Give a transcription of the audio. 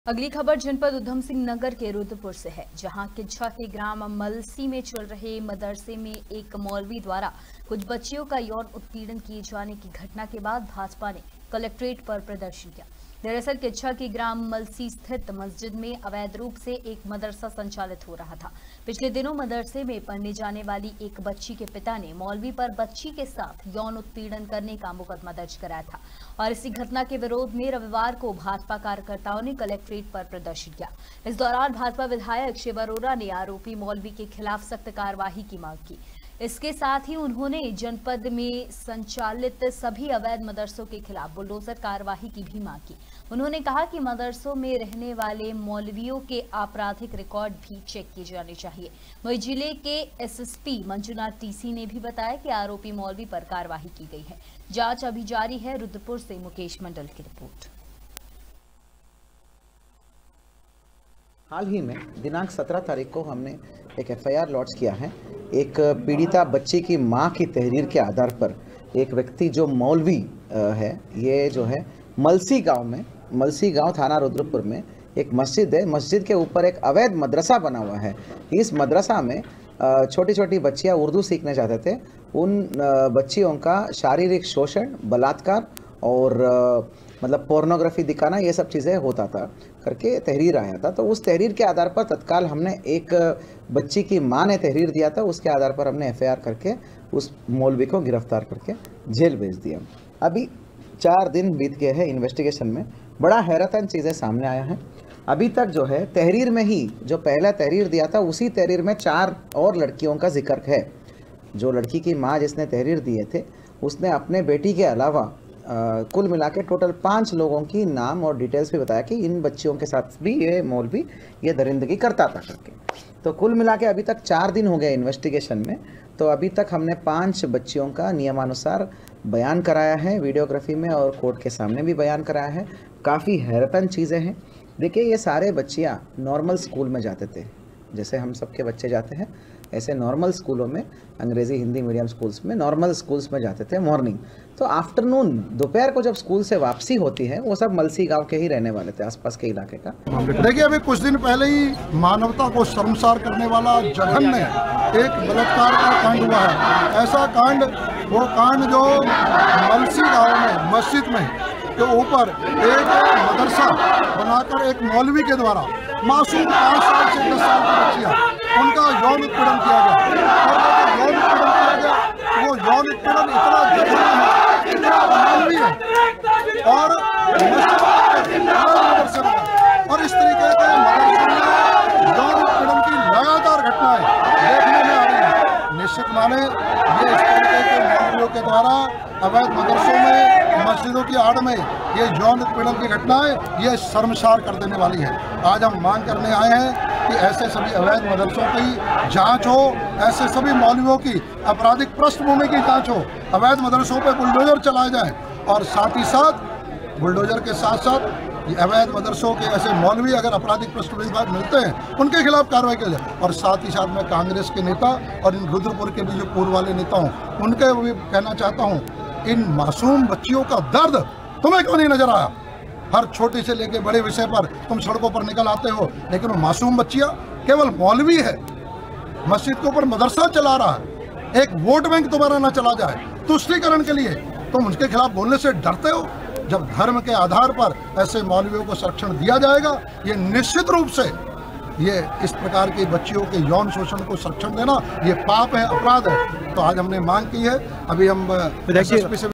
अगली खबर जनपद उधम सिंह नगर के रुद्रपुर से है, जहां किच्छा के ग्राम मलसी में चल रहे मदरसे में एक मौलवी द्वारा कुछ बच्चियों का यौन उत्पीड़न किए जाने की घटना के बाद भाजपा ने कलेक्ट्रेट पर प्रदर्शन किया। दरअसल किच्छा के ग्राम मलसी स्थित मस्जिद में अवैध रूप से एक मदरसा संचालित हो रहा था। पिछले दिनों मदरसे में पढ़ने जाने वाली एक बच्ची के पिता ने मौलवी पर बच्ची के साथ यौन उत्पीड़न करने का मुकदमा दर्ज कराया था और इसी घटना के विरोध में रविवार को भाजपा कार्यकर्ताओं ने कलेक्ट्रेट पर प्रदर्शन किया। इस दौरान भाजपा विधायक शिव अरोड़ा ने आरोपी मौलवी के खिलाफ सख्त कार्रवाई की मांग की। इसके साथ ही उन्होंने जनपद में संचालित सभी अवैध मदरसों के खिलाफ बुलडोजर कार्रवाई की भी मांग की। उन्होंने कहा कि मदरसों में रहने वाले मौलवियों के आपराधिक रिकॉर्ड भी चेक किए जाने चाहिए। वहीं जिले के एसएसपी मंजुनाथ टीसी ने भी बताया कि आरोपी मौलवी पर कार्रवाई की गई है। जांच अभी जारी है। रुद्रपुर से मुकेश मंडल की रिपोर्ट। हाल ही में दिनांक 17 तारीख को हमने एक एफआईआर लॉन्च किया है। एक पीड़िता बच्ची की मां की तहरीर के आधार पर एक व्यक्ति जो मौलवी है, ये जो है मलसी गांव थाना रुद्रपुर में एक मस्जिद है। मस्जिद के ऊपर एक अवैध मदरसा बना हुआ है। इस मदरसा में छोटी छोटी बच्चियां उर्दू सीखने जाते थे। उन बच्चियों का शारीरिक शोषण, बलात्कार और मतलब पोर्नोग्राफी दिखाना, ये सब चीज़ें होता था करके तहरीर आया था। तो उस तहरीर के आधार पर तत्काल हमने एक बच्ची की मां ने तहरीर दिया था, उसके आधार पर हमने एफआईआर करके उस मौलवी को गिरफ्तार करके जेल भेज दिया। अभी 4 दिन बीत गए हैं इन्वेस्टिगेशन में। बड़ा हैरतन चीज़ें सामने आया है। अभी तक जो है तहरीर में ही जो पहला तहरीर दिया था, उसी तहरीर में 4 और लड़कियों का जिक्र है। जो लड़की की माँ जिसने तहरीर दिए थे, उसने अपने बेटी के अलावा कुल मिला के टोटल 5 लोगों की नाम और डिटेल्स भी बताया कि इन बच्चियों के साथ भी ये मौलवी ये दरिंदगी करता था करके। तो कुल मिला के अभी तक 4 दिन हो गए इन्वेस्टिगेशन में। तो अभी तक हमने 5 बच्चियों का नियमानुसार बयान कराया है वीडियोग्राफी में, और कोर्ट के सामने भी बयान कराया है। काफ़ी हैरतन चीज़ें हैं। देखिए, ये सारे बच्चियाँ नॉर्मल स्कूल में जाते थे, जैसे हम सबके बच्चे जाते हैं, ऐसे नॉर्मल स्कूलों में, अंग्रेज़ी हिंदी मीडियम स्कूल्स में, नॉर्मल स्कूल्स में जाते थे मॉर्निंग। तो आफ्टरनून, दोपहर को जब स्कूल से वापसी होती है, वो सब मलसी गांव के ही रहने वाले थे, आसपास के इलाके का। देखिए, अभी कुछ दिन पहले ही मानवता को शर्मसार करने वाला जघन्य एक बलात्कार का कांड हुआ है। ऐसा कांड, वो कांड जो मलसी गाँव में मस्जिद में के ऊपर एक मदरसा बनाकर एक मौलवी के द्वारा मासूम 5 साल से 10 साल की बच्चियाँ, उनका यौन उत्पीड़न किया गया। और यौन उत्पीड़न किया गया, वो यौन उत्पीड़न इतना जघन्य है, इतना मानवीय है, और और इस तरीके के मदरसे में यौन उत्पीड़न की लगातार घटनाएं देखने में आ रही है। निश्चित माने ये इस तरीके के मौलवियों के द्वारा अवैध मदरसों में, मस्जिदों की आड़ में ये यौन उत्पीड़न की घटनाएं ये शर्मसार कर देने वाली है। आज हम मांग करने आए हैं कि ऐसे सभी अवैध मदरसों की जांच हो, ऐसे सभी मौलवियों की आपराधिक पृष्ठभूमि की जांच हो, अवैध मदरसों पर बुलडोजर चलाए जाएं, और साथ ही साथ बुलडोजर के साथ साथ अवैध मदरसों के ऐसे मौलवी अगर आपराधिक पृष्ठभूमि मिलते हैं, उनके खिलाफ कार्रवाई की जाए। और साथ ही साथ मैं कांग्रेस के नेता और इन रुद्रपुर के भी जो पूर्व वाले नेता हों, उनके भी कहना चाहता हूँ, इन मासूम बच्चियों का दर्द तुम्हें क्यों नहीं नजर आया? हर छोटे से लेके बड़े विषय पर तुम सड़कों पर निकल आते हो, लेकिन वो मासूम बच्चियां, केवल मौलवी है, मस्जिद के ऊपर मदरसा चला रहा है, एक वोट बैंक तुम्हारा ना चला जाए तुष्टीकरण के लिए, तुम उनके खिलाफ बोलने से डरते हो। जब धर्म के आधार पर ऐसे मौलवियों को संरक्षण दिया जाएगा, ये निश्चित रूप से ये इस प्रकार की बच्चियों के यौन शोषण को संरक्षण देना ये पाप है, अपराध है। तो आज हमने मांग की है। अभी हम एसएसपी से